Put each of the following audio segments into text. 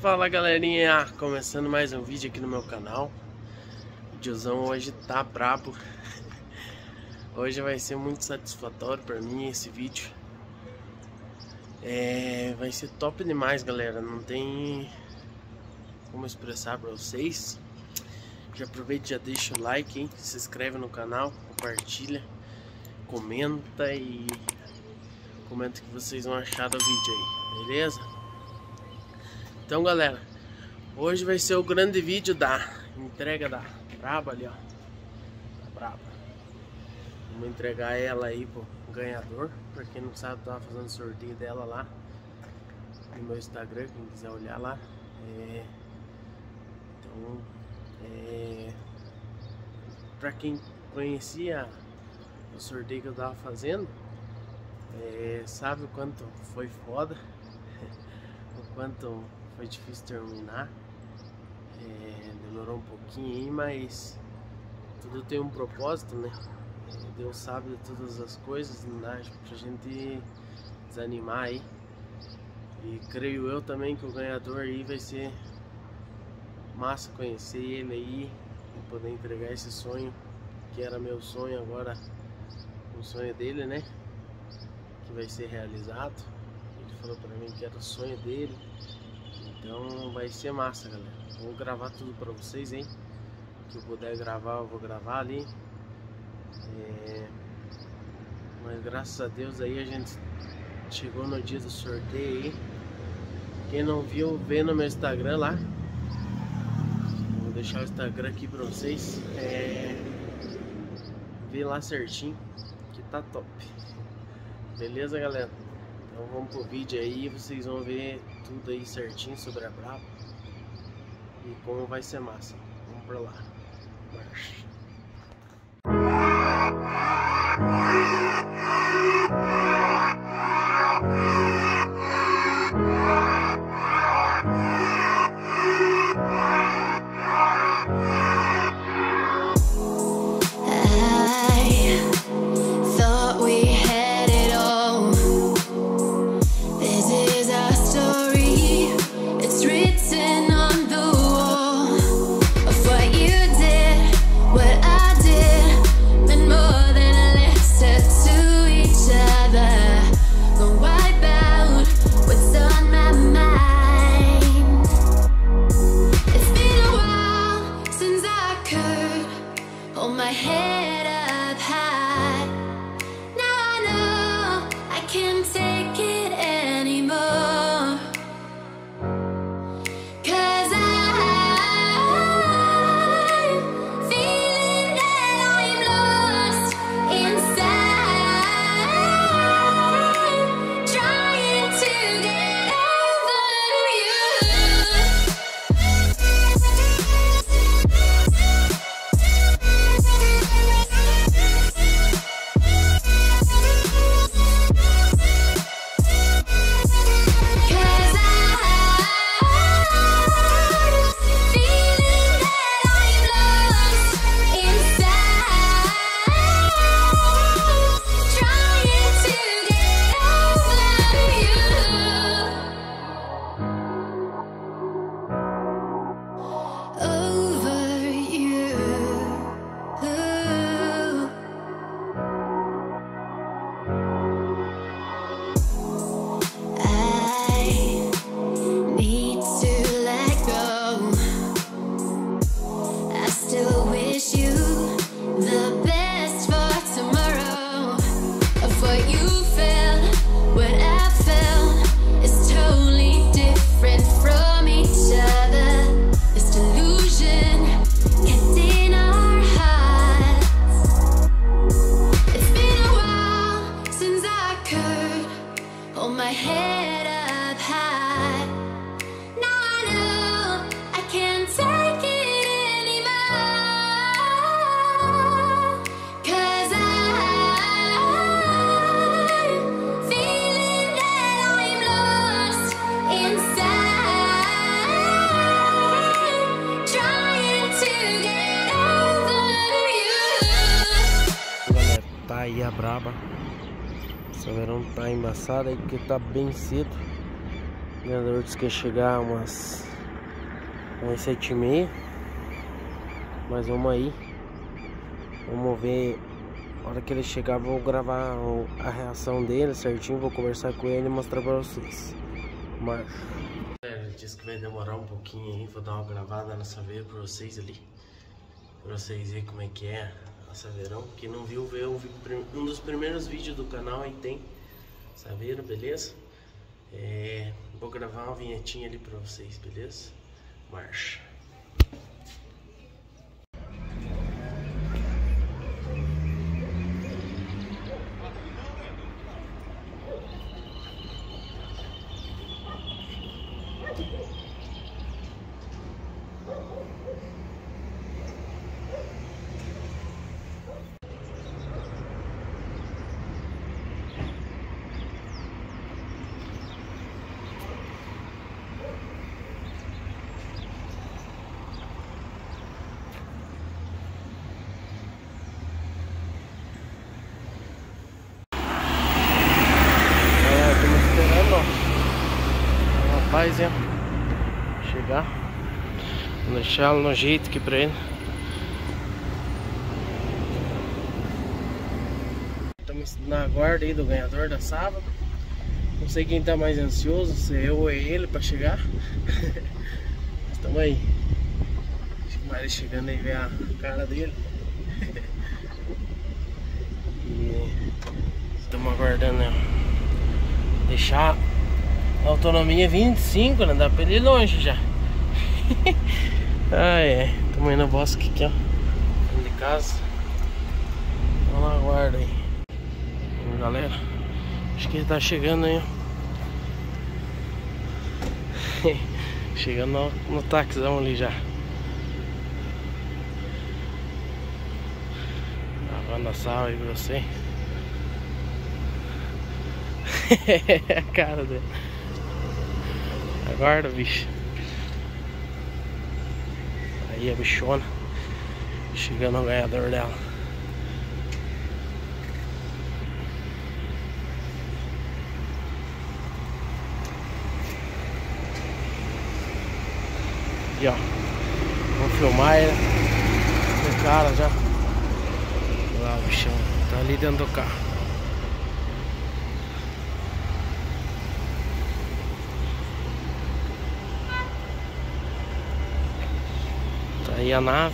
Fala galerinha, começando mais um vídeo aqui no meu canal. O videozão hoje tá brabo. Hoje vai ser muito satisfatório pra mim esse vídeo. Vai ser top demais, galera. Não tem como expressar pra vocês. Já aproveita e já deixa o like, hein? Se inscreve no canal, compartilha, comenta e comenta o que vocês vão achar do vídeo aí, beleza? Então galera, hoje vai ser o grande vídeo da entrega da Braba ali, ó. Da Braba. Vamos entregar ela aí pro ganhador. Pra quem não sabe, eu tava fazendo sorteio dela lá no meu Instagram, quem quiser olhar lá. Pra quem conhecia o sorteio que eu tava fazendo, sabe o quanto foi foda, o quanto foi difícil terminar. Demorou um pouquinho aí, mas tudo tem um propósito, né? Deus sabe de todas as coisas, não dá pra gente desanimar aí. E creio eu também que o ganhador aí vai ser massa conhecer ele aí e poder entregar esse sonho, que era meu sonho, agora o sonho dele, né? Que vai ser realizado. Ele falou pra mim que era o sonho dele. Então vai ser massa, galera. Vou gravar tudo pra vocês, hein? O que eu puder gravar, eu vou gravar ali. Mas graças a Deus aí a gente chegou no dia do sorteio aí. Quem não viu, vê no meu Instagram lá. Vou deixar o Instagram aqui pra vocês. Vê lá certinho, que tá top. Beleza, galera? Então vamos pro vídeo aí, vocês vão ver tudo aí certinho sobre a Braba e como vai ser massa. Vamos pra lá. Marcha. Aí a Braba, esse verão tá embaçado aí porque tá bem cedo. O ganhador disse que ia chegar umas Às 7h30. Mas vamos aí. Vamos ver. Na hora que ele chegar, vou gravar a reação dele certinho. Vou conversar com ele e mostrar pra vocês. Mas ele disse que vai demorar um pouquinho aí. Vou dar uma gravada na saveira pra vocês ali. Pra vocês verem como é que é a saveirão. Quem não viu, vê um dos primeiros vídeos do canal aí tem saveiro, beleza? Vou gravar uma vinhetinha ali pra vocês, beleza? Marcha. Rapaz, chegar, vou deixá-lo no jeito aqui pra ele. Estamos na guarda aí do ganhador da sábado. Não sei quem tá mais ansioso, se eu ou ele pra chegar. Estamos aí. Mas ele chegando aí, ver a cara dele. E estamos aguardando, né? Deixar a autonomia 25, né? Dá pra ele ir longe já. Estamos aí no bosque aqui, ó, dentro de casa. Vamos na guarda aí. Galera, acho que ele tá chegando aí, ó. Chegando no taxão ali já. Lavando a sal aí pra você. A cara dele. Aguarda, bicho. Aí a bichona chegando o ganhador dela. E ó, vamos filmar ele. O cara já. Lá o bichão tá ali dentro do carro. Aí a nave.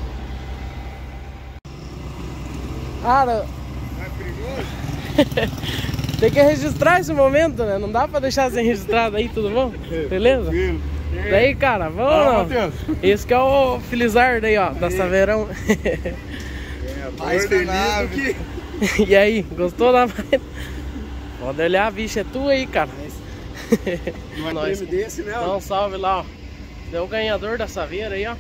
Cara, é perigoso? Tem que registrar esse momento, né? Não dá pra deixar sem registrado aí, tudo bom? Beleza? Daí, cara, vamos. Esse que é o Felizardo aí, ó, da Saveirão. Mais feliz do que... E aí, gostou da máquina? Pode olhar, a bicha é tua aí, cara. Não é prêmio desse, né? Dá um salve lá, ó. Deu o ganhador da Saveira aí, ó.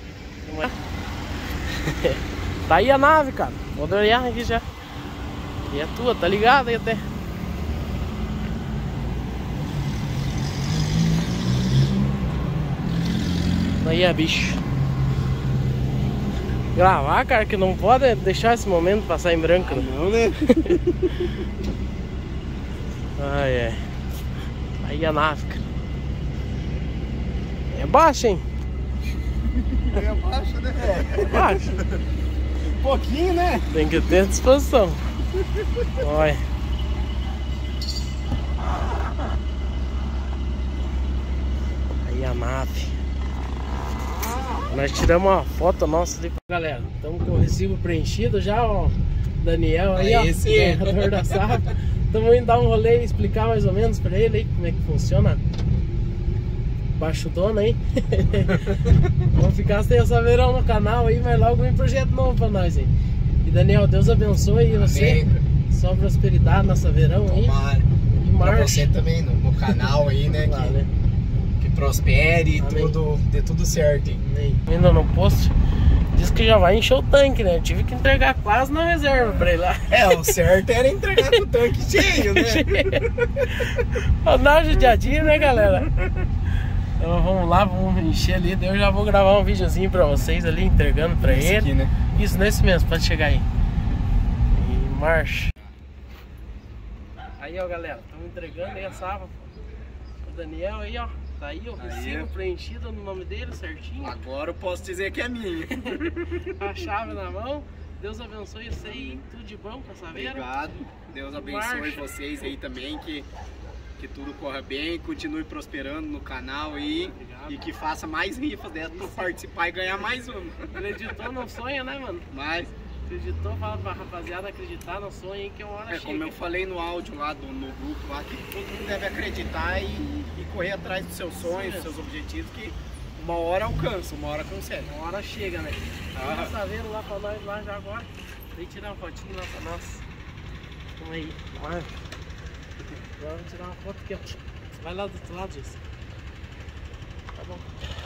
Tá aí a nave, cara. Vou olhar aqui já. E é tua, tá ligado aí até. Aí é bicho. Gravar, cara, que não pode deixar esse momento passar em branco, né? Não, né? Aí a nave, cara. É baixo, hein? É baixo, né? É baixo. Um pouquinho, né? Tem que ter disposição. Olha. Aí a nave. Nós tiramos uma foto nossa ali. Galera, estamos com o recibo preenchido já, ó. Daniel aí, ó, ganhador da sábado. Estamos indo dar um rolê e explicar mais ou menos pra ele aí como é que funciona. Baixo dono aí. Vamos ficar sem essa verão no canal aí, mas logo vem projeto novo pra nós aí. E Daniel, Deus abençoe você. Só prosperidade nessa verão aí. Tomara. E pra você também no canal aí, né? Claro, que prospere e tudo, dê tudo certo, hein? Ainda no posto. Diz que já vai encher o tanque, né? Eu tive que entregar quase na reserva pra ele lá. O certo era entregar com o tanque cheio, né? Andar judiadinho, né, galera? Então vamos lá, vamos encher ali. Eu já vou gravar um videozinho pra vocês ali, entregando pra ele. Aqui, né? Isso, nesse mesmo, pode chegar aí. E marcha. Aí, ó, galera, estamos entregando aí a sábado. O Daniel aí, ó. Tá aí o recibo preenchido no nome dele, certinho. Agora eu posso dizer que é minha. A chave na mão. Deus abençoe você aí, tudo de bom com a Saveiro. Obrigado. Deus abençoe vocês aí também, que tudo corra bem, continue prosperando no canal aí. Obrigado. E que faça mais rifas dessas pra participar e ganhar mais uma. Acreditou no sonho, né, mano? Mas acreditou, fala pra rapaziada acreditar no sonho aí que uma hora chega. Como eu falei no áudio lá no grupo lá, que todo mundo deve acreditar e correr atrás dos seus sonhos, dos seus objetivos, que uma hora alcança, uma hora consegue. Uma hora chega, né? Tem um Saveiro lá pra nós lá já agora. Vem tirar uma fotinho lá pra nós. Vamos aí. Agora vamos tirar uma foto aqui, ó. Vai lá do outro lado, Jéssica. Tá bom.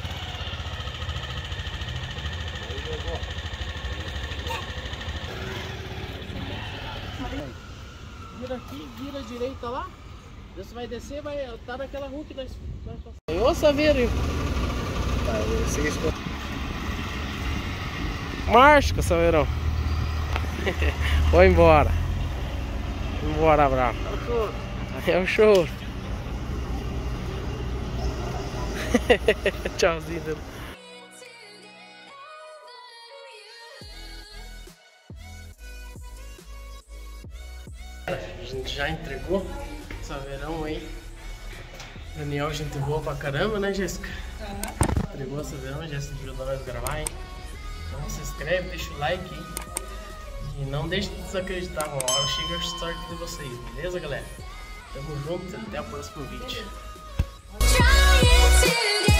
Vira aqui, vira à direita lá. Você vai descer, vai estar naquela rua que nós passamos. Ô Saveiro! Marcha, Saveirão! Vou embora! Embora, bravo! É o choro! Tchauzinho! A gente já entregou o Saveirão aí. Daniel, gente boa pra caramba, né, Jéssica? Entregou o Saveirão, Jéssica ajudou nós a gravar, hein? Então se inscreve, deixa o like aí. E não deixe de desacreditar, uma hora chega a sorte de vocês, beleza, galera? Tamo junto, até o próximo vídeo.